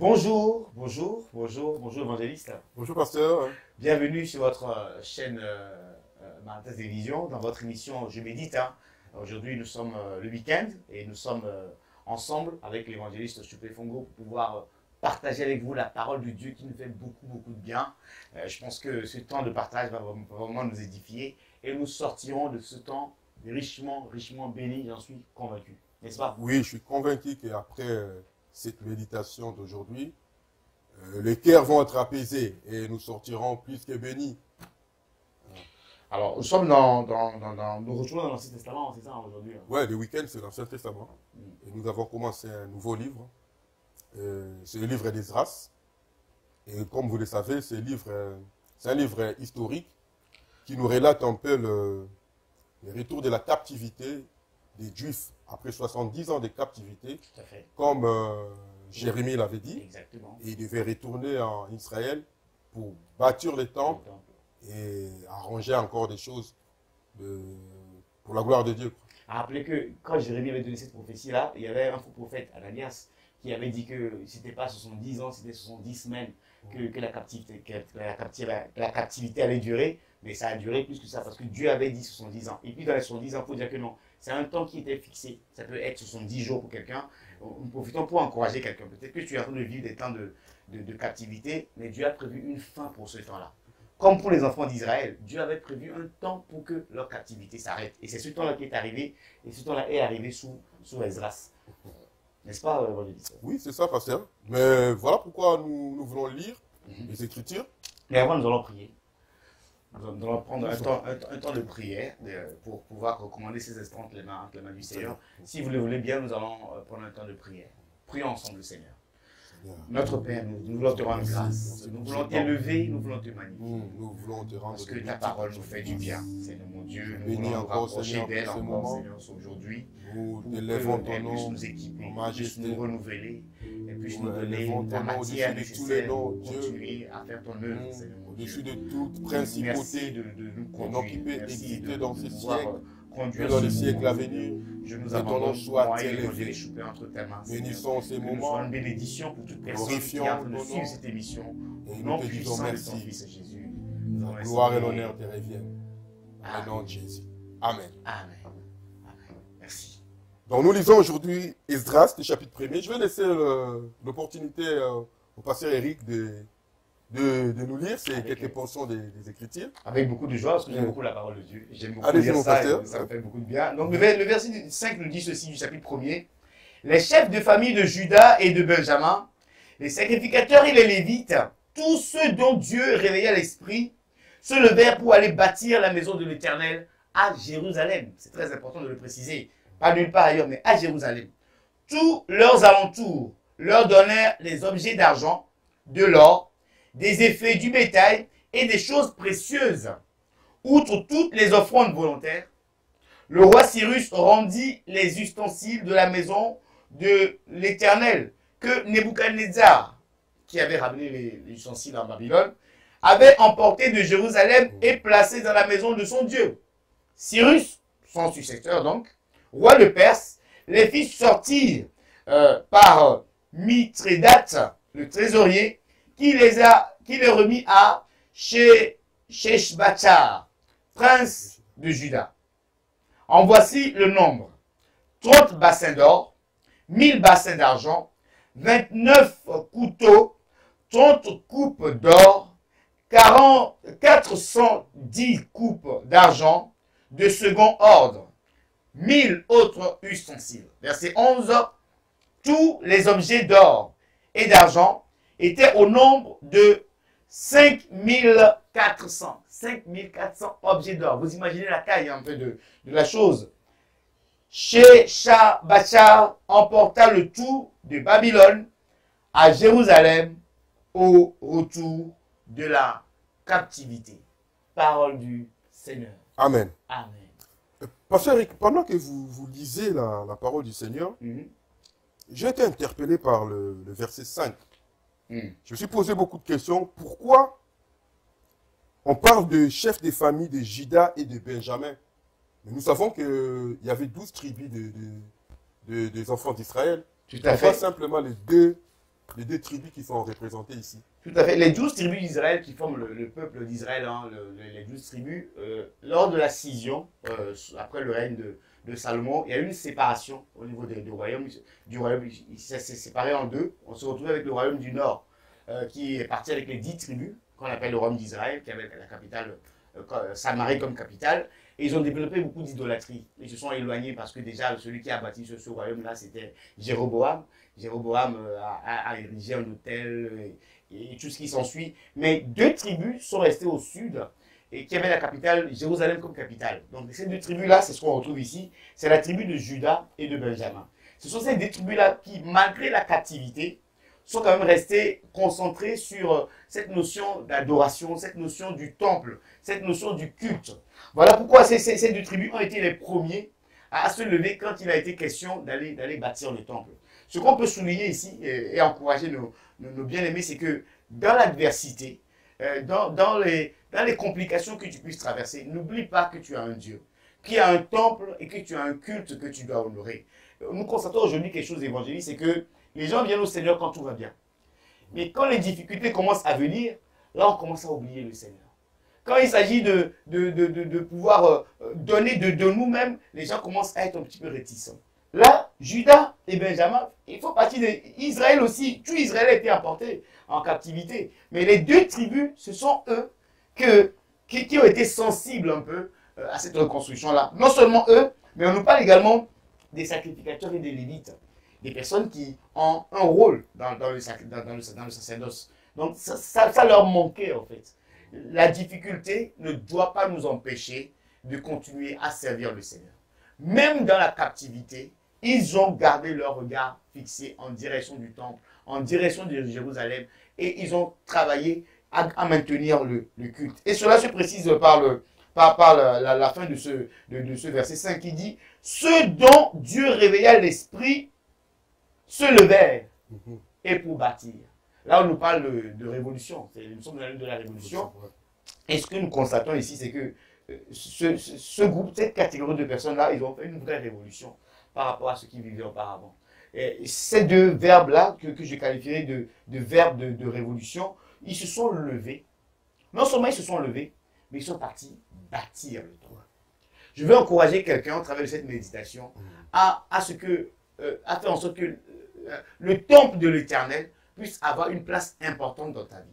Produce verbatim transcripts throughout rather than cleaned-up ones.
Bonjour, bonjour, bonjour, bonjour évangéliste. Bonjour pasteur. Bienvenue sur votre euh, chaîne euh, euh, Maranatha Télévision, dans votre émission Je médite. Hein. Aujourd'hui nous sommes euh, le week-end et nous sommes euh, ensemble avec l'évangéliste Chupé Fongo pour pouvoir euh, partager avec vous la parole de Dieu qui nous fait beaucoup beaucoup de bien. Euh, je pense que ce temps de partage va vraiment nous édifier et nous sortirons de ce temps richement, richement béni, j'en suis convaincu. N'est-ce pas? Oui, je suis convaincu qu'après euh, cette méditation d'aujourd'hui, euh, les cœurs vont être apaisés et nous sortirons plus que bénis. Alors, nous sommes dans, dans, dans, dans nous retournons dans l'Ancien Testament, c'est ça aujourd'hui. Hein. Ouais, le week-end, c'est l'Ancien Testament. Mm. Et nous avons commencé un nouveau livre. Euh, c'est le livre d'Esdras. Et comme vous le savez, c'est livre, euh, c'est un livre historique qui nous relate un peu le, le retour de la captivité des Juifs après soixante-dix ans de captivité. Tout à fait. Comme euh, Jérémie l'avait dit. Exactement. Et il devait retourner en Israël pour bâtir les temples et arranger encore des choses de, pour la gloire de Dieu. Rappelez que quand Jérémie avait donné cette prophétie-là, il y avait un faux prophète, Ananias, qui avait dit que ce n'était pas soixante-dix ans, c'était soixante-dix semaines que, que, la captivité, que, la captivité, la captivité allait durer. Mais ça a duré plus que ça parce que Dieu avait dit soixante-dix ans. Et puis dans les soixante-dix ans, il faut dire que non. C'est un temps qui était fixé. Ça peut être soixante-dix jours pour quelqu'un. Nous profitons pour encourager quelqu'un. Peut-être que tu es en train de vivre des temps de, de, de captivité, mais Dieu a prévu une fin pour ce temps-là. Comme pour les enfants d'Israël, Dieu avait prévu un temps pour que leur captivité s'arrête. Et c'est ce temps-là qui est arrivé, et ce temps-là est arrivé sous, sous Esdras. N'est-ce pas, euh, Oui, c'est ça, pasteur. Mais voilà pourquoi nous, nous voulons lire mm-hmm. les Écritures. Mais avant, nous allons prier. Nous allons prendre un temps, un, un temps de prière de, pour pouvoir recommander ces instants entre les mains, entre les mains du Seigneur. Si vous le voulez bien, nous allons prendre un temps de prière. Prions ensemble le Seigneur. Notre Père, nous, nous voulons te rendre grâce. Nous voulons t'élever, nous voulons te magnifier. Nous voulons te rendre parce que ta parole nous fait du bien. Seigneur mon Dieu, nous voulons nous rapprocher d'elle encore, Seigneur, aujourd'hui. Nous élevons ton nom, puisse nous équiper, puisse nous renouveler, et puisse nous nous donner la matière nécessaire pour continuer à faire ton œuvre, Seigneur mon Dieu. Au-dessus de toute principauté, merci de, de nous conduire, merci de dans ces siècles. Conduire dans les siècles à venir, je nous que ton nom soit élevé. Bénissons ces moments. Une bénédiction pour toute personne qui est en train de suivre cette émission. Et nous te disons merci. Jésus. La gloire et l'honneur te reviennent. Au nom de Jésus. Amen. Amen. Amen. Merci. Donc nous lisons aujourd'hui Esdras, le chapitre premier. Je vais laisser l'opportunité euh, au pasteur Eric de, de, de nous lire ces quelques portions des, des Écritures. Avec beaucoup de joie, parce que j'aime beaucoup la parole de Dieu. J'aime beaucoup Allez, lire mon ça, pasteur. et ça me fait beaucoup de bien. Donc le, le verset cinq nous dit ceci du chapitre premier. Les chefs de famille de Juda et de Benjamin, les sacrificateurs et les Lévites, tous ceux dont Dieu réveilla l'esprit, se levèrent pour aller bâtir la maison de l'Éternel à Jérusalem. C'est très important de le préciser. Pas nulle part ailleurs, mais à Jérusalem. Tous leurs alentours leur donnèrent les objets d'argent, de l'or, des effets du bétail et des choses précieuses. Outre toutes les offrandes volontaires, le roi Cyrus rendit les ustensiles de la maison de l'Éternel que Nebuchadnezzar, qui avait ramené les, les ustensiles en Babylone, avait emporté de Jérusalem et placé dans la maison de son Dieu. Cyrus, son successeur donc, roi de Perse, les fit sortir euh, par Mithridate, le trésorier, qui les a, qui les remit à Sheshbazzar, prince de Juda. En voici le nombre. trente bassins d'or, mille bassins d'argent, vingt-neuf couteaux, trente coupes d'or, quatre cent dix coupes d'argent de second ordre, mille autres ustensiles. Verset onze. Tous les objets d'or et d'argent étaient au nombre de cinq mille quatre cents. cinq mille quatre cents objets d'or. Vous imaginez la taille un peu de, de la chose. Sheshbazzar emporta le tout de Babylone à Jérusalem au retour de la captivité. Parole du Seigneur. Amen. Amen. Pasteur Eric, pendant que vous, vous lisez la, la parole du Seigneur, mm-hmm. j'ai été interpellé par le, le verset cinq. Mm. Je me suis posé beaucoup de questions. Pourquoi on parle de chefs des familles de Juda et de Benjamin? Mais nous savons qu'il y avait douze tribus de, de, de, des enfants d'Israël. Tout à fait. Pas simplement les deux les deux tribus qui sont représentées ici. Tout à fait. Les douze tribus d'Israël qui forment le, le peuple d'Israël, hein, le, le, les douze tribus, euh, lors de la scission, euh, après le règne de, de Salomon, il y a eu une séparation au niveau des, des royaumes. Du royaume, il s'est séparé en deux. On se retrouve avec le royaume du Nord, euh, qui est parti avec les dix tribus, qu'on appelle le royaume d'Israël, qui avait la capitale, euh, Samarie comme capitale. Et ils ont développé beaucoup d'idolâtrie. Ils se sont éloignés parce que déjà, celui qui a bâti ce, ce royaume-là, c'était Jéroboam. Jéroboam euh, a, a, a érigé un hôtel et, et tout ce qui s'ensuit. Mais deux tribus sont restées au sud et qui avaient la capitale, Jérusalem comme capitale. Donc ces deux tribus-là, c'est ce qu'on retrouve ici. C'est la tribu de Juda et de Benjamin. Ce sont ces deux tribus-là qui, malgré la captivité, sont quand même restés concentrés sur cette notion d'adoration, cette notion du temple, cette notion du culte. Voilà pourquoi ces, ces, ces deux tribus ont été les premiers à, à se lever quand il a été question d'aller d'aller bâtir le temple. Ce qu'on peut souligner ici et, et encourager nos, nos, nos bien-aimés, c'est que dans l'adversité, euh, dans, dans, les, dans les complications que tu puisses traverser, n'oublie pas que tu as un Dieu, qu'il y a un temple et que tu as un culte que tu dois honorer. Nous constatons aujourd'hui quelque chose d'évangéliste, c'est que les gens viennent au Seigneur quand tout va bien. Mais quand les difficultés commencent à venir, là on commence à oublier le Seigneur. Quand il s'agit de, de, de, de, de pouvoir euh, donner de, de nous-mêmes, les gens commencent à être un petit peu réticents. Là, Judas et Benjamin, il faut partie d'Israël aussi. Tout Israël a été emporté en captivité. Mais les deux tribus, ce sont eux que, qui, qui ont été sensibles un peu euh, à cette reconstruction-là. Non seulement eux, mais on nous parle également des sacrificateurs et des lévites. Des personnes qui ont un rôle dans, dans, le, dans, dans, le, dans le sacerdoce. Donc ça, ça, ça leur manquait en fait. La difficulté ne doit pas nous empêcher de continuer à servir le Seigneur. Même dans la captivité, ils ont gardé leur regard fixé en direction du temple, en direction de Jérusalem, et ils ont travaillé à, à maintenir le, le culte. Et cela se précise par, le, par, par la, la, la fin de ce, de, de ce verset cinq qui dit « Ceux dont Dieu réveilla l'esprit se levèrent et pour bâtir. » Là, on nous parle de, de révolution. Nous sommes dans l'année de la révolution. Et ce que nous constatons ici, c'est que ce, ce, ce groupe, cette catégorie de personnes-là, ils ont fait une vraie révolution par rapport à ce qu'ils vivaient auparavant. Et ces deux verbes-là, que, que je qualifierais de, de verbes de, de révolution, ils se sont levés. Non seulement ils se sont levés, mais ils sont partis bâtir le temple. Je veux encourager quelqu'un, au travers de cette méditation, à, à, ce que, euh, à faire en sorte que euh, le temple de l'Éternel puisse avoir une place importante dans ta vie.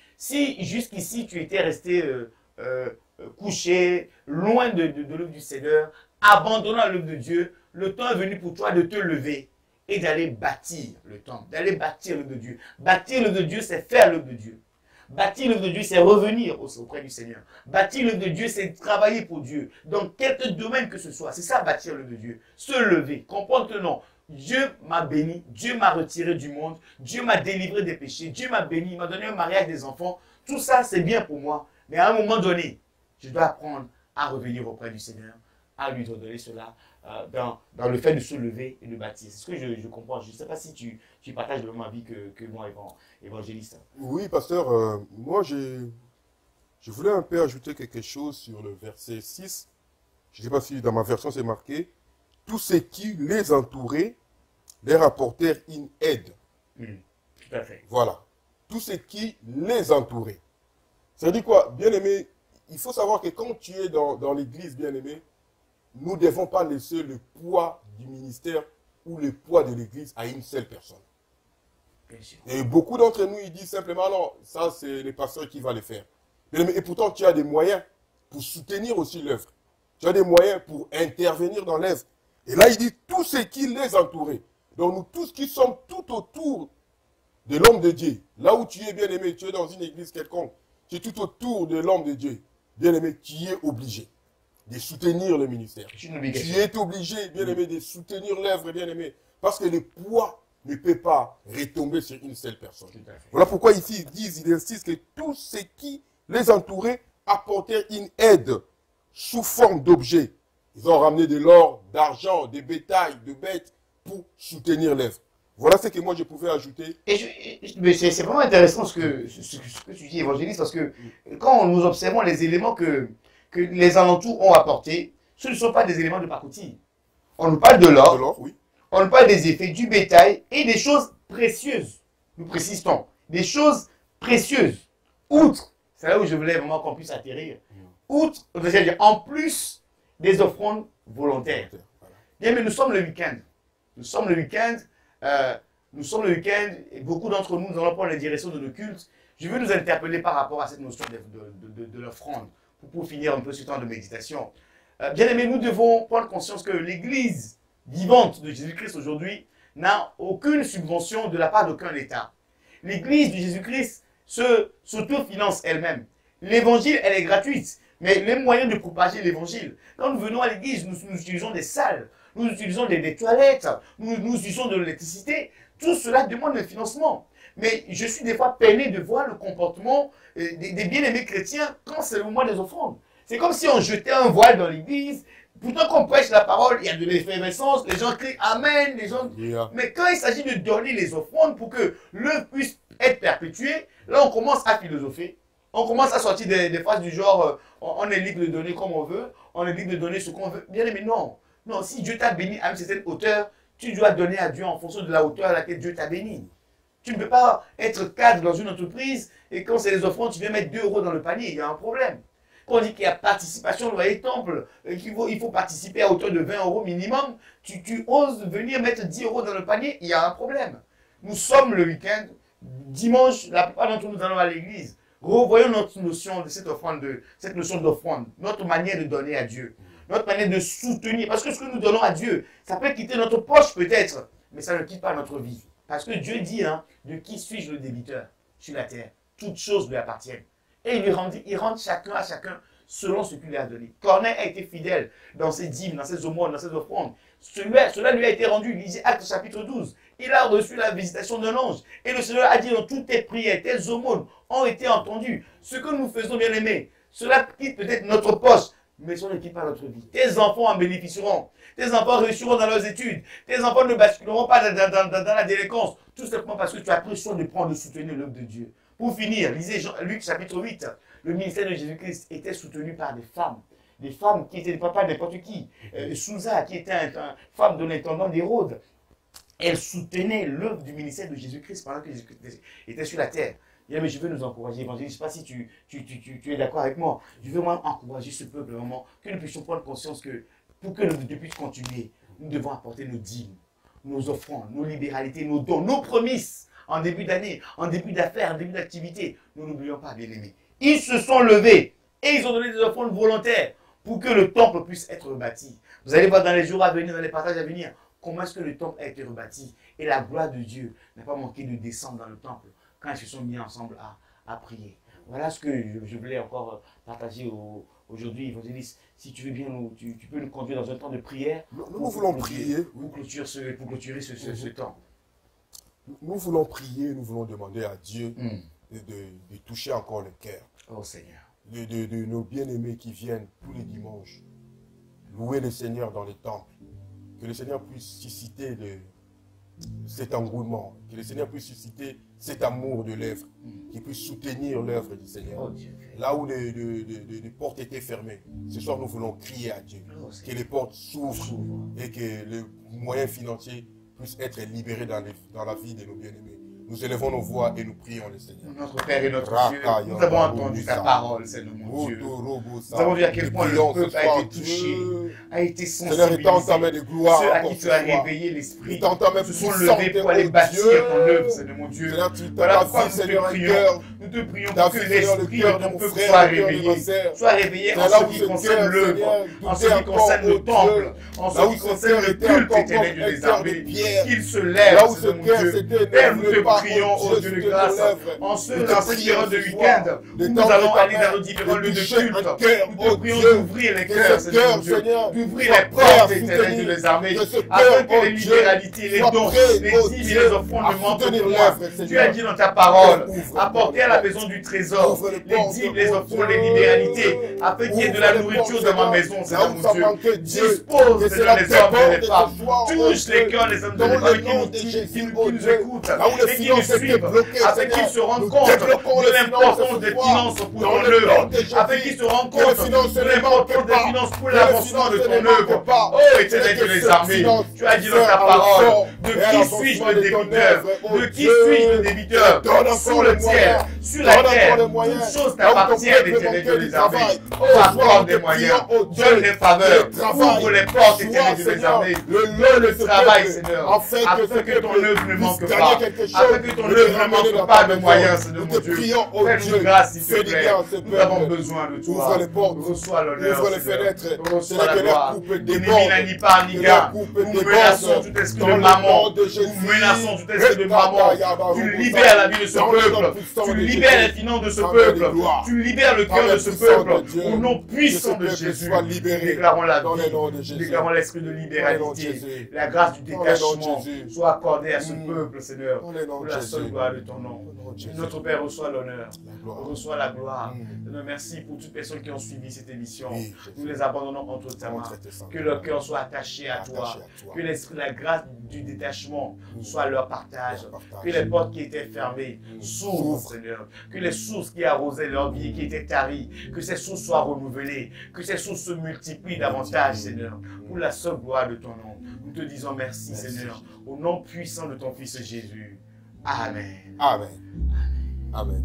Si jusqu'ici tu étais resté euh, euh, couché, loin de, de, de l'œuvre du Seigneur, abandonnant l'œuvre de Dieu, le temps est venu pour toi de te lever et d'aller bâtir le temple, d'aller bâtir l'œuvre de Dieu. Bâtir l'œuvre de Dieu, c'est faire l'œuvre de Dieu. Bâtir l'œuvre de Dieu, c'est revenir auprès du Seigneur. Bâtir l'œuvre de Dieu, c'est travailler pour Dieu. Dans quelque domaine que ce soit, c'est ça bâtir l'œuvre de Dieu. Se lever, comprendre que non. Dieu m'a béni, Dieu m'a retiré du monde, Dieu m'a délivré des péchés, Dieu m'a béni, il m'a donné un mariage des enfants. Tout ça, c'est bien pour moi. Mais à un moment donné, je dois apprendre à revenir auprès du Seigneur, à lui redonner cela euh, dans, dans le fait de se lever et de bâtir. C'est ce que je, je comprends. Je ne sais pas si tu, tu partages le même avis que, que moi, évangéliste. Oui, pasteur, euh, moi, je voulais un peu ajouter quelque chose sur le verset six. Je ne sais pas si dans ma version c'est marqué. Tous ceux qui les entouraient leur apportèrent une aide. Mmh, tout à fait. Voilà. Tous ceux qui les entouraient. Ça dit quoi? Bien aimé, il faut savoir que quand tu es dans, dans l'église, bien aimé, nous ne devons pas laisser le poids du ministère ou le poids de l'église à une seule personne. Bien sûr. Et beaucoup d'entre nous, ils disent simplement, non, ça c'est le pasteur qui va le faire. Bien aimé, et pourtant, tu as des moyens pour soutenir aussi l'œuvre. Tu as des moyens pour intervenir dans l'œuvre. Et là, il dit tous ceux qui les entouraient. Donc, nous tous qui sommes tout autour de l'homme de Dieu. Là où tu es, bien aimé, tu es dans une église quelconque. Tu es tout autour de l'homme de Dieu. Bien aimé, tu es obligé de soutenir le ministère. Tu es obligé, bien aimé, de soutenir l'œuvre, bien aimé. Parce que le poids ne peut pas retomber sur une seule personne. Voilà pourquoi ici, ils disent, ils insistent que tous ceux qui les entouraient apportèrent une aide sous forme d'objets. Ils ont ramené de l'or, d'argent, des bétails, de bêtes pour soutenir l'œuvre. Voilà ce que moi je pouvais ajouter. Et c'est vraiment intéressant ce que, ce, ce que tu dis, évangéliste, parce que quand nous observons les éléments que, que les alentours ont apportés, ce ne sont pas des éléments de pacotille. On nous parle de l'or, oui. On nous parle des effets, du bétail et des choses précieuses. nous précisons, des choses précieuses, outre, c'est là où je voulais vraiment qu'on puisse atterrir, outre, c'est-à-dire en plus des offrandes volontaires. Bien, mais nous sommes le week-end. Nous sommes le week-end, euh, nous sommes le week-end, et beaucoup d'entre nous, nous allons prendre la direction de nos cultes. Je veux nous interpeller par rapport à cette notion de, de, de, de, de l'offrande, pour, pour finir un peu ce temps de méditation. Euh, bien aimé, nous devons prendre conscience que l'Église vivante de Jésus-Christ aujourd'hui n'a aucune subvention de la part d'aucun État. L'Église de Jésus-Christ s'autofinance elle-même. L'évangile, elle est gratuite, mais les moyens de propager l'évangile. Quand nous venons à l'église, nous, nous utilisons des salles, nous utilisons des, des toilettes, nous, nous utilisons de l'électricité. Tout cela demande un financement. Mais je suis des fois peiné de voir le comportement des, des bien-aimés chrétiens quand c'est le moment des offrandes. C'est comme si on jetait un voile dans l'église. Pourtant qu'on prêche la parole, il y a de l'effervescence, les gens crient Amen, les gens... Yeah. Mais quand il s'agit de donner les offrandes pour que l'œuvre puisse être perpétuée, là on commence à philosopher. On commence à sortir des, des phrases du genre euh, on, on est libre de donner comme on veut, on est libre de donner ce qu'on veut. Bien aimé, non. Non, si Dieu t'a béni à une certaine hauteur, tu dois donner à Dieu en fonction de la hauteur à laquelle Dieu t'a béni. Tu ne peux pas être cadre dans une entreprise et quand c'est les offrandes, tu viens mettre deux euros dans le panier, il y a un problème. Quand on dit qu'il y a participation loyer temple, qu'il faut, il faut participer à hauteur de vingt euros minimum, tu, tu oses venir mettre dix euros dans le panier, il y a un problème. Nous sommes le week-end, dimanche, la plupart d'entre nous allons à l'église. Revoyons notre notion de cette offrande, de, cette notion d'offrande, notre manière de donner à Dieu, notre manière de soutenir. Parce que ce que nous donnons à Dieu, ça peut quitter notre poche peut-être, mais ça ne quitte pas notre vie. Parce que Dieu dit, hein, de qui suis-je le débiteur sur la terre? Toutes choses lui appartiennent. Et il lui rend, il rend chacun à chacun selon ce qu'il lui a donné. Corneille a été fidèle dans ses dîmes, dans ses aumônes, dans ses offrandes. Cela, cela lui a été rendu. Lisez Actes chapitre douze. Il a reçu la visitation d'un ange. Et le Seigneur a dit dans toutes tes prières, tes aumônes ont été entendues. Ce que nous faisons, bien aimés, cela quitte peut-être notre poche, mais cela ne quitte pas notre vie. Tes enfants en bénéficieront. Tes enfants réussiront dans leurs études. Tes enfants ne basculeront pas dans, dans, dans, dans la délinquance. Tout simplement parce que tu as pris soin de prendre, de soutenir l'œuvre de Dieu. Pour finir, lisez Jean, Luc chapitre huit. Le ministère de Jésus-Christ était soutenu par des femmes. Des femmes qui étaient pas n'importe qui. Euh, Souza, qui était une un, femme de l'intendant d'Hérode. Elle soutenait l'œuvre du ministère de Jésus-Christ pendant que Jésus-Christ était sur la terre. Bien, mais je veux nous encourager, évangéliste. Je ne sais pas si tu, tu, tu, tu, tu es d'accord avec moi. Je veux vraiment encourager ce peuple, vraiment, que nous puissions prendre conscience que pour que nous puissions continuer, nous devons apporter nos dîmes, nos offrandes, nos libéralités, nos dons, nos promesses en début d'année, en début d'affaires, en début d'activité. Nous n'oublions pas, bien aimés. Ils se sont levés et ils ont donné des offrandes volontaires pour que le temple puisse être rebâti. Vous allez voir dans les jours à venir, dans les partages à venir, comment est-ce que le temple a été rebâti. Et la gloire de Dieu n'a pas manqué de descendre dans le temple quand ils se sont mis ensemble à, à prier. Voilà ce que je, je voulais encore partager aujourd'hui, évangéliste. Si tu veux bien, nous, tu, tu peux nous conduire dans un temps de prière. Nous, nous pour voulons clôturer, prier. Pour clôturer ce, pour clôturer ce, ce, ce temps. Nous voulons prier, nous voulons demander à Dieu Mm. de, de, de toucher encore le cœur. Oh Seigneur. De, de, de nos bien-aimés qui viennent tous les dimanches louer le Seigneur dans les temples. Que le Seigneur puisse susciter le, cet engouement, que le Seigneur puisse susciter cet amour de l'œuvre, Mm. qu'il puisse soutenir l'œuvre du Seigneur. Oh Dieu. Là où les, les, les, les portes étaient fermées, ce soir nous voulons crier à Dieu, Oh, que Seigneur. les portes s'ouvrent S'ouvre. et que les moyens financiers puissent être libérés dans, les, dans la vie de nos bien-aimés. Nous élevons nos voix et nous prions le Seigneur. Notre Père et notre Raka, Dieu, nous avons entendu ta parole, Seigneur mon Dieu. Nous avons vu à quel point le peuple a été touché, a été Seigneur, il tend ta main de sensibilisé. gloire Ceux à encore qui tu ce as soir. réveillé l'esprit Il tend ta main se sont puissante, levés pour aller oh bâtir Dieu. ton œuvre, Seigneur mon Dieu. Seigneur, tu Voilà t'as pourquoi dit, nous te Seigneur, un prions. cœur. Nous te prions T'as pour que vu, Seigneur, le l'esprit cœur de de ton mon peuple frère, soit le cœur de ma réveillé. sœur. Soit réveillé en C'est là ce où qui ce concerne cœur, l'œuvre, Seigneur, en ce doutait qui concerne encore, le oh temple, Dieu. en Là où ce qui ce concerne cœur le était culte encore éternel comme de un des cœur de armées. pierre. Qu'il se Là lève, où ce Seigneur mon cœur Dieu. s'était Père, nous te énervé par, prions, oh ô Dieu, Dieu de sur tes grâce, lèvres. en ce, Nous te dans cette prions période de ce week-end, soir, où de nous tendre allons ta aller main, dans nos différents de lieux de toucher culte. un cœur, Nous te oh prions Dieu, d'ouvrir les que cœurs, ce Seigneur cœur, mon Dieu, Seigneur, d'ouvrir soit les prêt à portes éternelles de soutenir, les armées, que ce afin cœur, que oh les Dieu, libéralités, les soit dons, prêt, les oh dîmes et Dieu, les offrandes à ne manquent soutenir point. l'œuvre, Tu Seigneur. as dit dans ta parole, Ouvre apportez à la maison du trésor Ouvre les les portes, dîmes, les oh offrandes, Dieu. les libéralités, afin qu'il y ait de Ouvre la les nourriture portes, dans ma Seigneur. maison, Là Seigneur où mon ça Dieu. manquait, Dieu, Dispose, que Seigneur, cela les hommes et déborde les ce femmes. soir, oh Touche Dieu. les cœurs des hommes et Dans des le femmes qui nom nous, de qui, Jésus, qui nous, oh qui nous Dieu. écoutent Là où les et qui qu'ils nous suivent, afin qu'ils se rendent compte de l'importance des finances pour ton œuvre, afin qu'ils se rendent compte de l'importance des finances pour l'avancement de ton œuvre. Oh, Éternel de les armées, tu as dit dans ta parole, de qui suis-je le débiteur? De qui suis-je le débiteur? Sur le ciel, sur la terre, toutes choses t'appartiennent, Éternel de les armées. Oh, accorde des moyens, donne des faveurs, ouvre les portes, Éternel de les armées. Donne le travail, Seigneur, afin que ton œuvre ne manque pas, afin que ton œuvre ne manque pas de moyens, Seigneur mon Dieu. Fais-nous grâce, s'il te plaît. Nous avons besoin de toi. Reçois l'honneur, reçois la gloire. Ni mina ni pas ni gars. Nous menaçons tout esprit de maman. Nous menaçons tout esprit de maman. Tu libères la vie de ce peuple. Tu libères les finances de ce peuple. Tu libères le cœur de ce peuple. Au nom puissant de Jésus, déclarons la vie. Déclarons l'esprit de libéralité. La grâce du détachement soit accordée à ce peuple, Seigneur, pour la seule gloire de ton nom. Notre Père, reçoit l'honneur, reçoit la gloire. Mmh. Merci pour toutes les personnes qui ont suivi cette émission. Oui, nous les abandonnons entre ta main. Que leur cœur soit attaché à, toi. à toi. Que la grâce du détachement mmh. soit leur partage. leur partage. Que les portes qui étaient fermées mmh. s'ouvrent, Seigneur. Que les sources qui arrosaient leur vie, qui étaient taries, que ces sources soient renouvelées. Que ces sources se multiplient davantage, mmh. Seigneur. Pour la seule gloire de ton nom. Nous te disons merci, merci, Seigneur. Au nom puissant de ton Fils Jésus. Amen. Amen. Amen.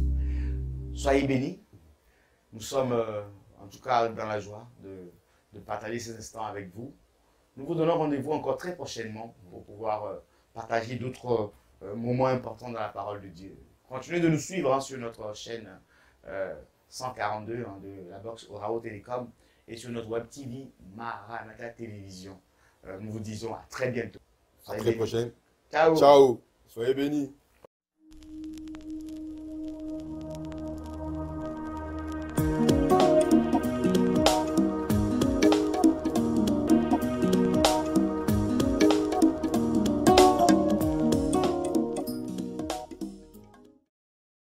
Soyez bénis. Nous sommes euh, en tout cas dans la joie de, de partager ces instants avec vous. Nous vous donnons rendez-vous encore très prochainement pour pouvoir euh, partager d'autres euh, moments importants dans la parole de Dieu. Continuez de nous suivre hein, sur notre chaîne euh, cent quarante-deux hein, de la box Orao Télécom et sur notre web T V Maranatha Télévision. Euh, nous vous disons à très bientôt. À très prochaine. Ciao. Ciao. Soyez bénis.